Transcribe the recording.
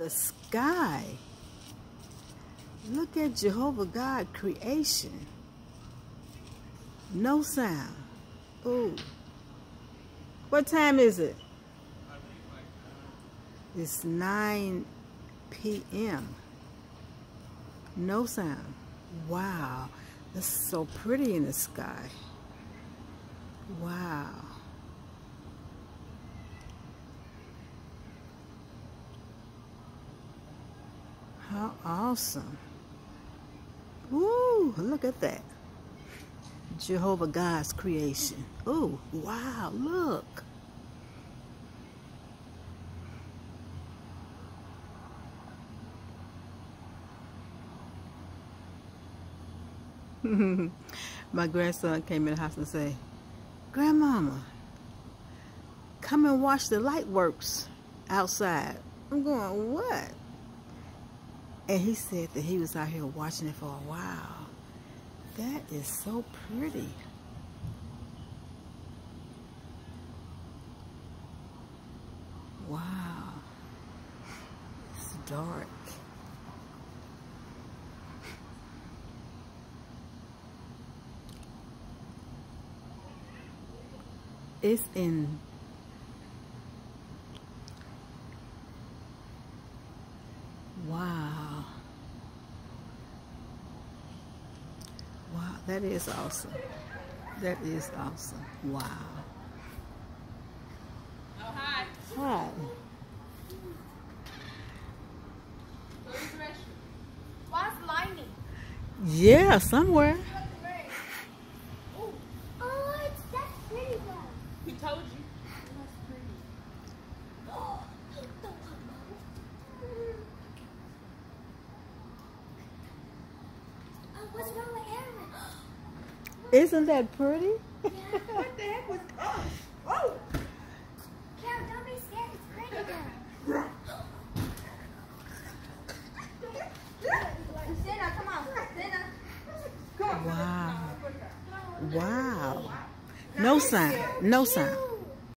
the sky. Look at Jehovah God creation. No sound. Ooh. What time is it? It's 9 p.m. No sound. Wow. This is so pretty in the sky. Wow. How awesome. Ooh, look at that. Jehovah God's creation. Ooh, wow, look. My grandson came in the house and said, "Grandmama, come and watch the light works outside." I'm going, "What?" And he said that he was out here watching it for a while. That is so pretty. Wow. It's dark. It's in wow. Wow, that is awesome. That is awesome. Wow. Oh, hi. Hi. Go to the restroom. Why's lining? Yeah, somewhere. He told you. That's pretty. Oh, what's wrong with Aaron? Isn't that pretty? Yeah. What the heck was? Oh! Carol, don't be scared. It's pretty, girl. Sienna, come on. Sienna. Wow. Wow. No sound. No sound.